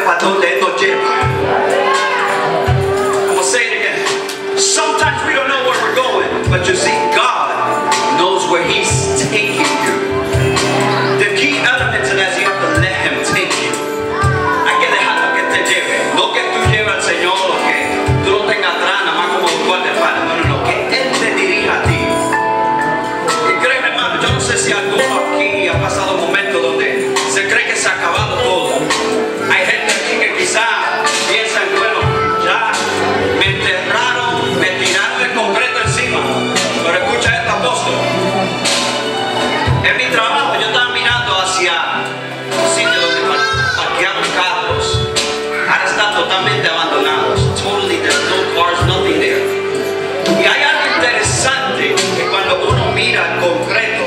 para donde Él nos lleva. I'm gonna say it again. Sometimes we don't know where we're going, but you see, God knows where He's taking you. The key element to that is you have to let Him take you. Hay que dejarlo que te lleve. No que tú lleves al Señor o que tú lo tengas atrás, nada más como un guardaespaldas. No, no, no. Que Él te dirija a ti. Y créeme, hermano, yo no sé si alguno aquí ha pasado momentos donde se cree que se ha acabado todo. Hay gente aquí que quizá piensan, bueno, ya me enterraron, me tiraron el concreto encima. Pero escucha esto, apóstol. En mi trabajo yo estaba mirando hacia un sitio donde parqueaban carros. Ahora están totalmente abandonados. Totally, there's no cars, nothing there. Y hay algo interesante que cuando uno mira el concreto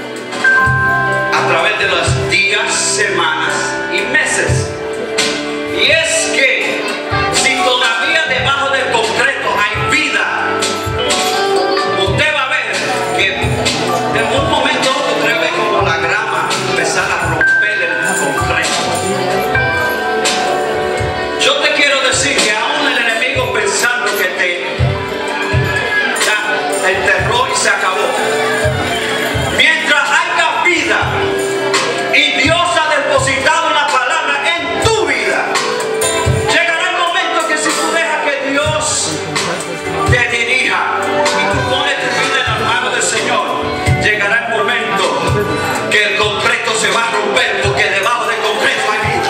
a través de los días, semanas y meses, y es que si todavía debajo del concreto hay vida, usted va a ver que en un momento usted ve como la grama empezar a romper el concreto. Yo te quiero decir que aún el enemigo pensando que ya enterró y se acabó, mientras haya vida y Dios ha depositado una palabra en tu vida, llegará el momento que si tú dejas que Dios te dirija y tú pones tu vida en las manos del Señor, llegará el momento que el concreto se va a romper, porque debajo del concreto hay vida.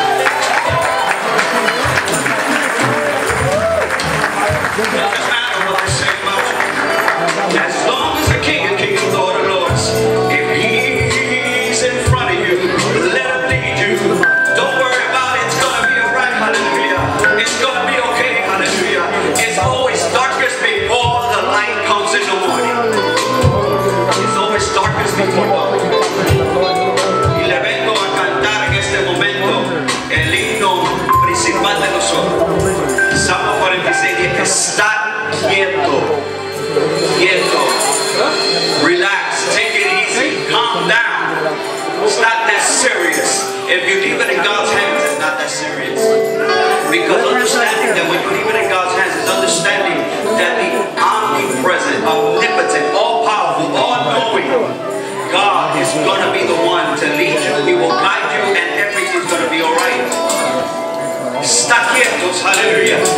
As long as the King of Kings, Lord of Lords, if He's in front of you, let Him lead you. Don't worry about it. It's gonna be alright. Hallelujah. It's gonna be okay. Hallelujah. It's always darkest before the light comes in the morning. It's always darkest before dawn. Y le vengo a cantar en este momento el himno principal de nosotros. Salmo 46 dice: está quieto. Quieto. Relax. Take it easy. Calm down. It's not that serious. If you leave it in God's hands, it's not that serious. Because understanding that when you leave it in God's hands is understanding that the omnipresent, omnipotent, all-powerful, all-knowing God is going to be the one to lead you. He will guide you and everything's going to be alright. Está quietos. Hallelujah.